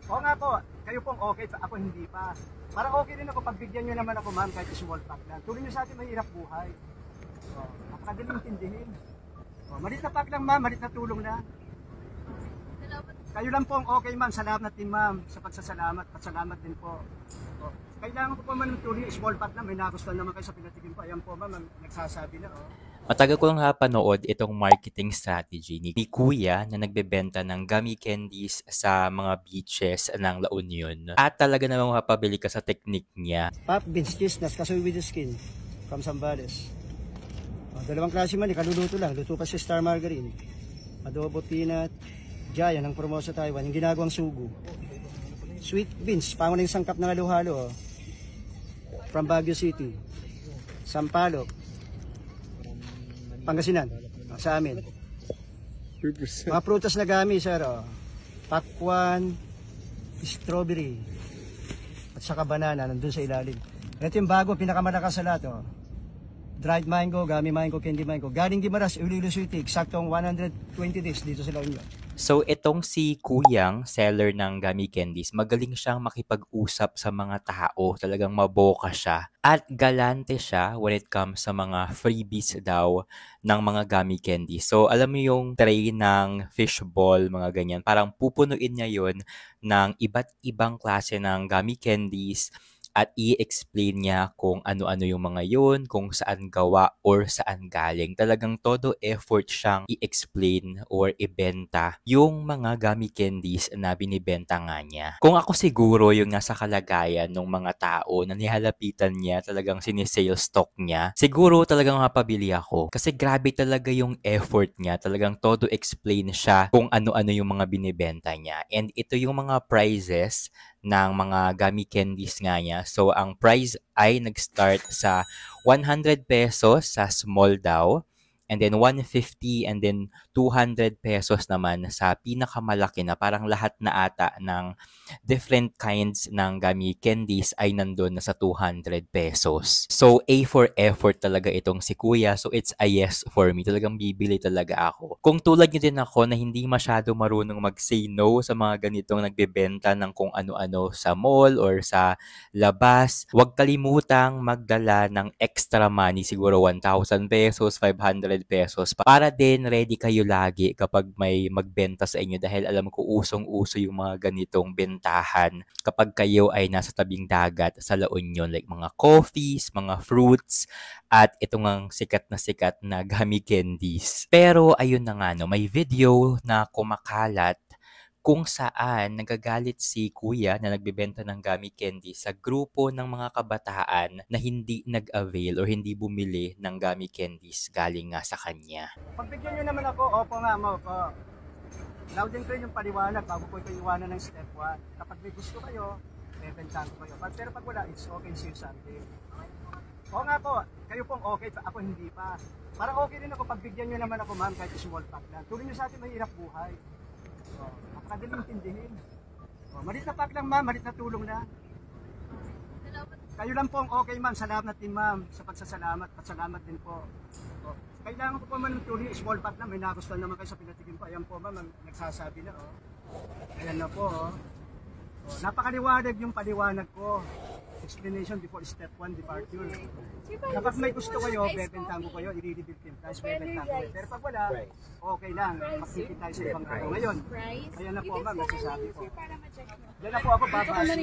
Oo nga po, kayo pong okay, ako hindi pa. Para okay rin ako, pagbigyan nyo naman ako ma'am, kahit small pack lang. Tuloy nyo sa atin mahirap buhay. Napakadaling intindihin. Malit na pack lang ma'am, malit na tulong na. Kayo lang pong okay ma'am, salamat din ma'am sa pagsasalamat, at salamat din po. Kailangan ko po man tuloy, small pack lang, may nagustuhan naman kayo sa pinatikim ko. Ayan po ma'am, nagsasabi na. Matagal ko lang napanood itong marketing strategy ni Kuya na nagbebenta ng gummy candies sa mga beaches ng La Union. At talaga namang mapabili ka sa technique niya. Pop beans cheese, kasoy with the skin from Zambales. Dalawang klase man, kaluluto lang. Luto pa si Star Margarine. Adobo peanut, Giant ng Formosa, Taiwan. Yung ginagawang sugo. Sweet beans, panguling sangkap ng halo-halo. From Baguio City. Sampaloc. Pangasinan, sa amin. Mga prutas na gami, sir. Pakwan, strawberry, at saka banana, nandun sa ilalim. Ito yung bago, pinakamalakas sa lahat. Dried mango, gummy mango, candy mango. Galing Gimaras, Iloilo City, saktong 120 days dito sa La Union. So, itong si Kuyang, seller ng gummy candies, magaling siyang makipag-usap sa mga tao. Talagang maboka siya. At galante siya when it comes sa mga freebies daw ng mga gummy candies. So, alam mo yung tray ng fishball, mga ganyan. Parang pupunuin niya yun ng iba't ibang klase ng gummy candies at i-explain niya kung ano-ano yung mga yun, kung saan gawa or saan galing. Talagang todo effort siyang i-explain or ibenta yung mga gummy candies na binibenta nga niya. Kung ako siguro yung nasa kalagayan ng mga tao na nihalapitan niya, talagang sinisales stock niya, siguro talagang mapabili ako. Kasi grabe talaga yung effort niya. Talagang todo explain siya kung ano-ano yung mga binibenta niya. And ito yung mga prizes ng mga gummy candies nga niya. So, ang price ay nag-start sa 100 pesos sa small daw. And then 150 and then 200 pesos naman sa pinakamalaki na parang lahat na ata ng different kinds ng gummy candies ay nandun na sa 200 pesos. So, A for effort talaga itong si Kuya. So, it's a yes for me. Talagang bibili talaga ako. Kung tulad nyo din ako na hindi masyado marunong mag-say no sa mga ganitong nagbebenta ng kung ano-ano sa mall or sa labas, huwag kalimutang magdala ng extra money, siguro 1,000 pesos, 500 pesos para din ready kayo lagi kapag may magbenta sa inyo dahil alam ko usong-uso yung mga ganitong bentahan kapag kayo ay nasa tabing dagat sa La Union, like mga coffees, mga fruits, at itong ang sikat na gummy candies. Pero ayun na nga no, may video na kumakalat kung saan nagagalit si Kuya na nagbebenta ng gummy candy sa grupo ng mga kabataan na hindi nag-avail or hindi bumili ng gummy candies galing nga sa kanya. Pagbigyan nyo naman ako, opo nga mo po. Loudin ko yung paliwanag bago ko ito iwanan ng step 1. Kapag may gusto kayo, bebentahan ko kayo. Pero pag wala, it's okay to say something. Oo nga po, kayo pong okay, ako hindi pa. Para okay rin ako, pagbigyan nyo naman ako ma'am, kahit small pack lang. Tuloy nyo sa atin mahirap buhay. Napakadaling intindihin. Malit na pack lang ma'am, malit na tulong na. Kayo lang pong okay ma'am, salamat din ma'am sa pagsasalamat at salamat din po. Kailangan ko po man tuloy, small pack lang, may nagustuhan naman kayo sa pinatikim ko. Ayan po ma'am, nagsasabi na. Ayan na po. Napakaliwanag yung paliwanag ko. Explanation before step 1 departure. Kapag may gusto kayo, bebentahan ko kayo, i-rebuild yung price, bebentahan ko kayo. Pero pag wala, okay lang, makikita tayo sa ibang araw. Ngayon, ayan na po ma'am, nagsasabi po. Yan na po ako babasa.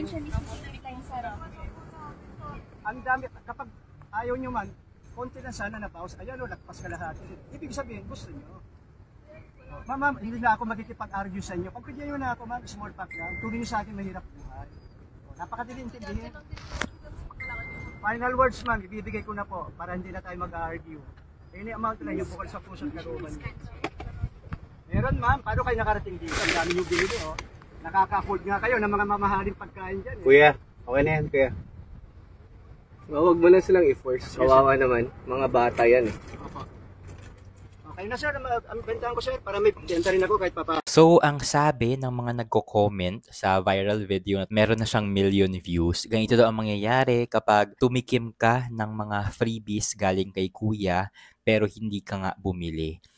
Ang dami, kapag ayaw nyo man, konti lang sana na pause. Ayan o, lagpas ka lahat. Ibig sabihin, gusto nyo. Ma'am, hindi na ako magkikipag-argue sa inyo. Pagbigyan nyo na ako ma'am, small pack lang. Tuloy nyo sa akin, mahirap buhay. Napakadali intindihin. Final words ma'am, ibibigay ko na po para hindi na tayo mag-argue. Any amount lang yung bukal sa puso at karuban. Meron ma'am, paano kayo nakarating dito? Ang dami nyo binili Nakaka-afford nga kayo ng mga mamahaling pagkain dyan. Kuya, okay na yan kuya. Huwag mo na silang i-force. Kawawa naman, mga bata yan Opo. Okay na sir, ang bentahan ko sir para may benta rin ako kahit papa. So, ang sabi ng mga nagko-comment sa viral video na meron na siyang million views, ganito daw ang mangyayari kapag tumikim ka ng mga freebies galing kay Kuya pero hindi ka nga bumili.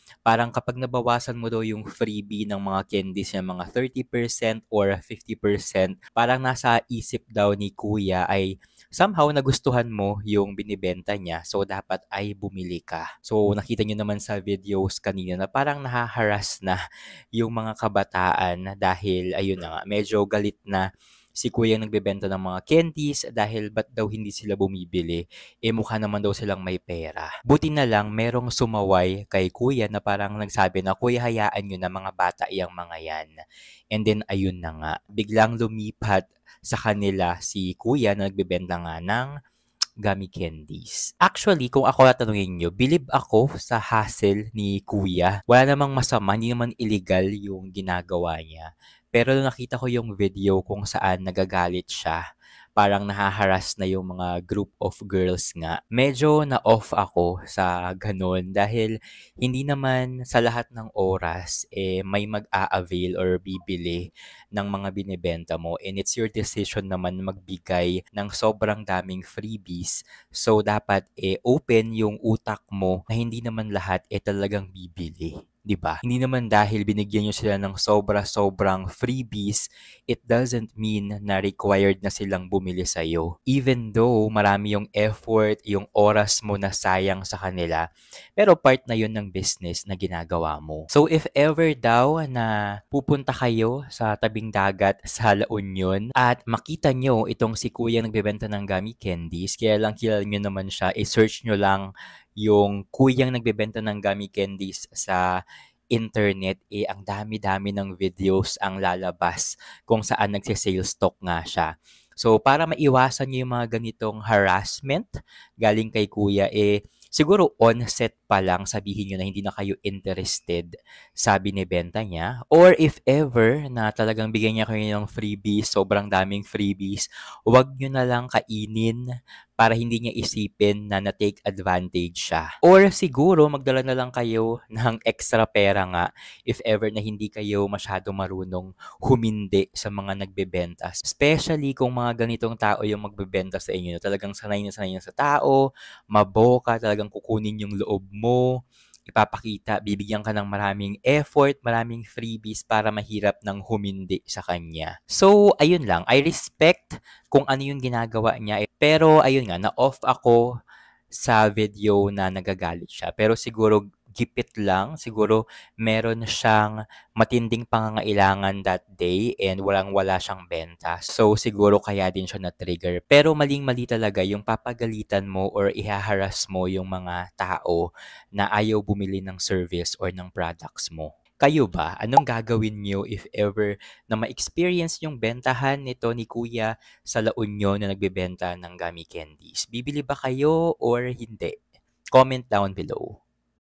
parang kapag nabawasan mo daw yung freebie ng mga candies niya, mga 30% or 50%, parang nasa isip daw ni kuya ay somehow nagustuhan mo yung binibenta niya, so dapat ay bumili ka. So nakita niyo naman sa videos kanina na parang nahaharas na yung mga kabataan dahil ayun na nga, medyo galit na si kuya nagbebenta ng mga candies dahil ba't daw hindi sila bumibili, mukha naman daw silang may pera. Buti na lang merong sumaway kay kuya na parang nagsabi na, "Kuya, hayaan nyo na, mga bata yang mga yan." And then ayun na nga, biglang lumipat sa kanila si kuya na nagbebenta nga ng gummy candies. Actually, kung ako tatanungin nyo, believe ako sa hustle ni kuya. Wala namang masama, hindi naman illegal yung ginagawa niya. Pero nung nakita ko yung video kung saan nagagalit siya, parang nahaharas na yung mga group of girls nga. Medyo na-off ako sa ganun dahil hindi naman sa lahat ng oras may mag-a-avail or bibili ng mga binibenta mo, and it's your decision naman magbigay ng sobrang daming freebies. So dapat open yung utak mo na hindi naman lahat talagang bibili. 'Di ba? Hindi naman dahil binigyan nyo sila ng sobra-sobrang freebies, it doesn't mean na required na silang bumili sa'yo. Even though marami yung effort, yung oras mo na sayang sa kanila, pero part na yun ng business na ginagawa mo. So if ever daw na pupunta kayo sa tabing dagat sa La Union at makita nyo itong si kuya nagbebenta ng gummy candies, kaya lang kilala nyo naman siya, i-search nyo lang yung kuyang nagbebenta ng gummy candies sa internet, ang dami-dami ng videos ang lalabas kung saan nagse-sales talk nga siya. So, para maiwasan niyo yung mga ganitong harassment galing kay kuya, siguro on-set pa lang sabihin niyo na hindi na kayo interested sa binibenta niya. Or if ever na talagang bigyan niya kayo ng freebies, sobrang daming freebies, huwag niyo na lang kainin para hindi niya isipin na na-take advantage siya. Or siguro magdala na lang kayo ng extra pera nga if ever na hindi kayo masyado marunong humindi sa mga nagbebenta. Especially kung mga ganitong tao yung magbebenta sa inyo. Talagang sanay na sa tao, maboka, talagang kukunin yung loob mo, ipapakita, bibigyan ka ng maraming effort, maraming freebies para mahirap ng humindi sa kanya. So, ayun lang. I respect kung ano yung ginagawa niya. Pero, ayun nga, na-off ako sa video na nagagalit siya. Pero siguro, gipit lang. Siguro, meron siyang matinding pangangailangan that day and walang-wala siyang benta. So, siguro kaya din siya na-trigger. Pero maling-mali talaga yung papagalitan mo or ihaharas mo yung mga tao na ayaw bumili ng service or ng products mo. Kayo ba? Anong gagawin niyo if ever na ma-experience yung bentahan nito ni Kuya sa La Union na nagbebenta ng gummy candies? Bibili ba kayo or hindi? Comment down below.